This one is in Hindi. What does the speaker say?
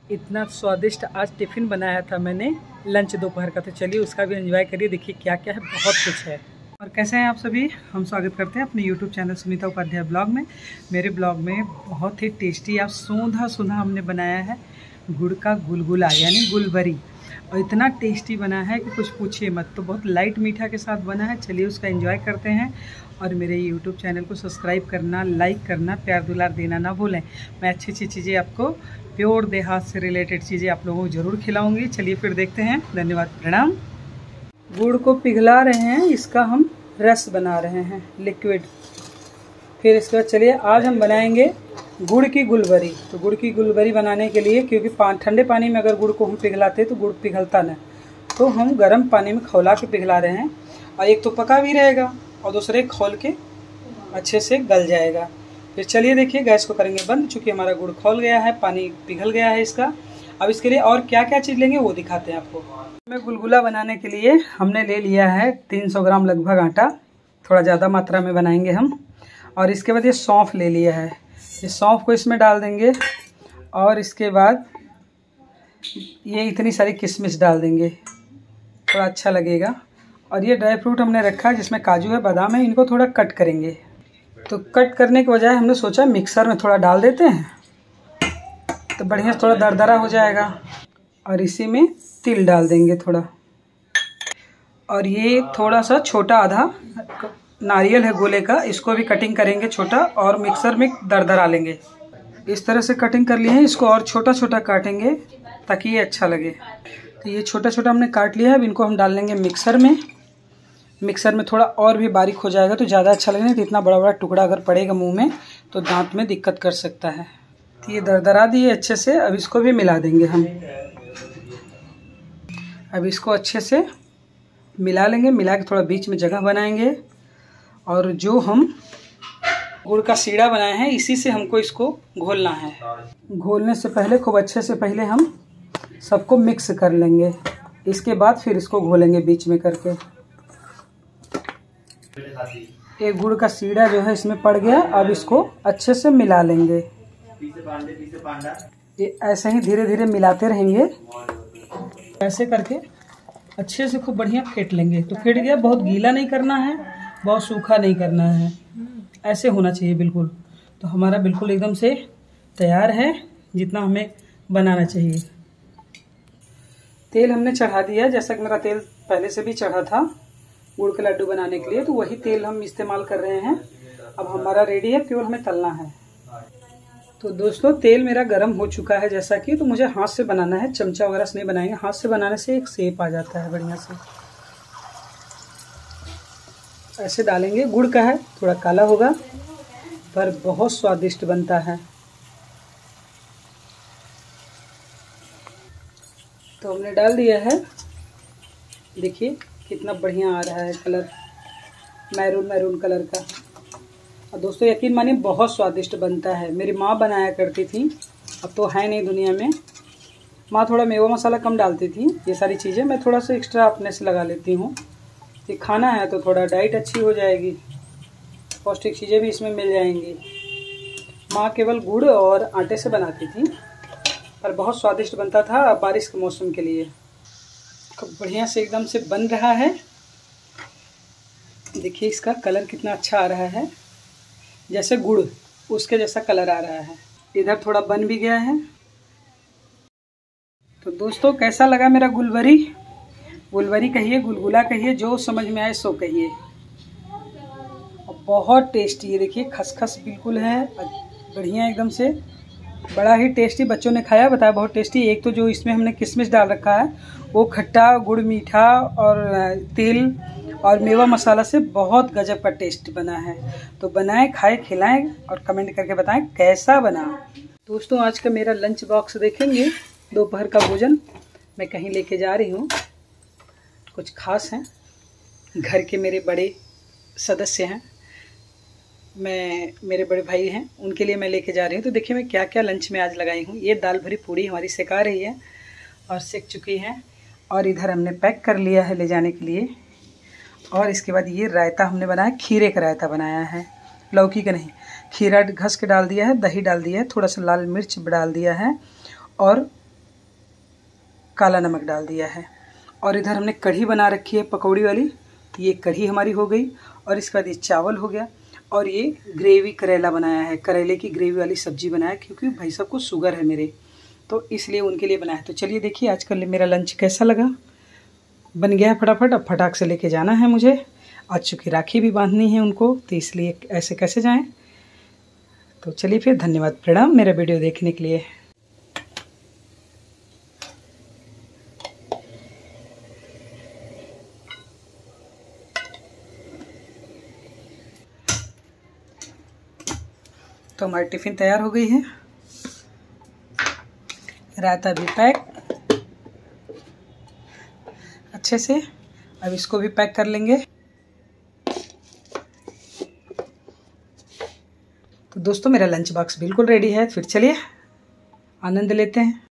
इतना स्वादिष्ट आज टिफ़िन बनाया था मैंने, लंच दोपहर का। तो चलिए उसका भी एंजॉय करिए, देखिए क्या क्या है, बहुत कुछ है। और कैसे हैं आप सभी? हम स्वागत करते हैं अपने YouTube channel Sunita Upadhyay blog में। मेरे ब्लॉग में बहुत ही टेस्टी आज सोंधा सोंधा हमने बनाया है गुड़ का गुलगुला यानी गुलबरी, और इतना टेस्टी बना है कि कुछ पूछिए मत। तो बहुत लाइट मीठा के साथ बना है। चलिए उसका एंजॉय करते हैं। और मेरे यूट्यूब चैनल को सब्सक्राइब करना, लाइक करना, प्यार दुलार देना ना भूलें। मैं अच्छी अच्छी चीज़ें आपको, प्योर देहात से रिलेटेड चीज़ें आप लोगों को ज़रूर खिलाऊंगी। चलिए फिर देखते हैं। धन्यवाद, प्रणाम। गुड़ को पिघला रहे हैं, इसका हम रस बना रहे हैं, लिक्विड। फिर इसके बाद चलिए आज हम बनाएंगे गुड़ की गुलबरी। तो गुड़ की गुलबरी बनाने के लिए, क्योंकि ठंडे पानी में अगर गुड़ को हम पिघलाते तो गुड़ पिघलता ना, तो हम गर्म पानी में खौला के पिघला रहे हैं। और एक तो पका भी रहेगा और दूसरे खौल के अच्छे से गल जाएगा। फिर चलिए देखिए, गैस को करेंगे बंद। चूँकि हमारा गुड़ खौल गया है, पानी पिघल गया है इसका। अब इसके लिए और क्या क्या चीज़ लेंगे वो दिखाते हैं आपको। मैं गुलगुला बनाने के लिए हमने ले लिया है 300 ग्राम लगभग आटा, थोड़ा ज़्यादा मात्रा में बनाएंगे हम। और इसके बाद ये सौंफ ले लिया है, ये सौंफ को इसमें डाल देंगे। और इसके बाद ये इतनी सारी किशमिश डाल देंगे, थोड़ा अच्छा लगेगा। और ये ड्राई फ्रूट हमने रखा है जिसमें काजू है, बादाम है, इनको थोड़ा कट करेंगे। तो कट करने के बजाय हमने सोचा मिक्सर में थोड़ा डाल देते हैं, तो बढ़िया से थोड़ा दरदरा हो जाएगा। और इसी में तिल डाल देंगे थोड़ा। और ये थोड़ा सा छोटा आधा नारियल है गोले का, इसको भी कटिंग करेंगे छोटा और मिक्सर में दरदरा लेंगे। इस तरह से कटिंग कर लिए हैं, इसको और छोटा छोटा काटेंगे ताकि ये अच्छा लगे। तो ये छोटा छोटा हमने काट लिया है। अब इनको हम डाल लेंगे मिक्सर में। मिक्सर में थोड़ा और भी बारीक हो जाएगा तो ज़्यादा अच्छा लगेगा। तो इतना बड़ा बड़ा टुकड़ा अगर पड़ेगा मुंह में तो दांत में दिक्कत कर सकता है। तो ये दरदरा दिए अच्छे से। अब इसको भी मिला देंगे हम। अब इसको अच्छे से मिला लेंगे, मिला के थोड़ा बीच में जगह बनाएंगे। और जो हम गुड़ का सीढ़ा बनाए हैं इसी से हमको इसको घोलना है। घोलने से पहले खूब अच्छे से पहले हम सबको मिक्स कर लेंगे, इसके बाद फिर इसको घोलेंगे बीच में करके। एक गुड़ का सीढ़ा जो है इसमें पड़ गया। अब इसको अच्छे से मिला लेंगे। ये ऐसे ही धीरे धीरे मिलाते रहेंगे, ऐसे करके अच्छे से खूब बढ़िया फेंट लेंगे। तो फेंट गया, बहुत गीला नहीं करना है, बहुत सूखा नहीं करना है, ऐसे होना चाहिए बिल्कुल। तो हमारा बिल्कुल एकदम से तैयार है जितना हमें बनाना चाहिए। तेल हमने चढ़ा दिया, जैसा कि मेरा तेल पहले से भी चढ़ा था गुड़ के लड्डू बनाने के लिए, तो वही तेल हम इस्तेमाल कर रहे हैं। अब हमारा रेडी है, केवल हमें तलना है। तो दोस्तों तेल मेरा गर्म हो चुका है जैसा कि, तो मुझे हाथ से बनाना है, चमचा वगैरह से नहीं बनाएंगे। हाथ से बनाने से एक शेप आ जाता है बढ़िया से। ऐसे डालेंगे, गुड़ का है, थोड़ा काला होगा पर बहुत स्वादिष्ट बनता है। तो हमने डाल दिया है, देखिए कितना बढ़िया आ रहा है कलर, मैरून मैरून कलर का। और दोस्तों यकीन मानिए बहुत स्वादिष्ट बनता है। मेरी माँ बनाया करती थी, अब तो है नहीं दुनिया में। माँ थोड़ा मेवा मसाला कम डालती थी, ये सारी चीज़ें मैं थोड़ा सा एक्स्ट्रा अपने से लगा लेती हूँ। ये खाना है तो थोड़ा डाइट अच्छी हो जाएगी, पौष्टिक चीज़ें भी इसमें मिल जाएंगी। माँ केवल गुड़ और आटे से बनाती थी, पर बहुत स्वादिष्ट बनता था बारिश के मौसम के लिए। खूब बढ़िया से एकदम से बन रहा है। देखिए इसका कलर कितना अच्छा आ रहा है, जैसे गुड़ उसके जैसा कलर आ रहा है। इधर थोड़ा बन भी गया है। तो दोस्तों कैसा लगा मेरा गुलबरी? गुलबरी कहिए, गुलगुला कहिए, जो समझ में आए सो कहिए। बहुत टेस्टी है, देखिए खसखस बिल्कुल है, बढ़िया एकदम से, बड़ा ही टेस्टी। बच्चों ने खाया, बताया बहुत टेस्टी। एक तो जो इसमें हमने किशमिश डाल रखा है वो खट्टा, गुड़ मीठा और तिल और मेवा मसाला से बहुत गजब का टेस्ट बना है। तो बनाएं, खाएं, खिलाएं और कमेंट करके बताएं कैसा बना। दोस्तों आज का मेरा लंच बॉक्स देखेंगे, दोपहर का भोजन मैं कहीं लेके जा रही हूँ। कुछ खास हैं, घर के मेरे बड़े सदस्य हैं, मेरे बड़े भाई हैं, उनके लिए मैं लेके जा रही हूँ। तो देखिए मैं क्या क्या लंच में आज लगाई हूँ। ये दाल भरी पूड़ी हमारी सेका रही है और सेक चुकी है। और इधर हमने पैक कर लिया है ले जाने के लिए। और इसके बाद ये रायता हमने बनाया, खीरे का रायता बनाया है, लौकी का नहीं। खीरा घस के डाल दिया है, दही डाल दिया है, थोड़ा सा लाल मिर्च डाल दिया है और काला नमक डाल दिया है। और इधर हमने कढ़ी बना रखी है पकौड़ी वाली, तो ये कढ़ी हमारी हो गई। और इसके बाद ये चावल हो गया। और ये ग्रेवी करेला बनाया है, करेले की ग्रेवी वाली सब्जी बनाया, क्योंकि भाई साहब को शुगर है मेरे, तो इसलिए उनके लिए बनाया है। तो चलिए देखिए आजकल मेरा लंच कैसा लगा। बन गया है फटाफट, अब फटाक से लेके जाना है मुझे। आज चूँकि राखी भी बांधनी है उनको, तो इसलिए ऐसे कैसे जाएं। तो चलिए फिर, धन्यवाद, प्रणाम मेरा वीडियो देखने के लिए। तो हमारी टिफ़िन तैयार हो गई है, रायता भी पैक अच्छे से। अब इसको भी पैक कर लेंगे। तो दोस्तों मेरा लंच बॉक्स बिल्कुल रेडी है। फिर चलिए आनंद लेते हैं।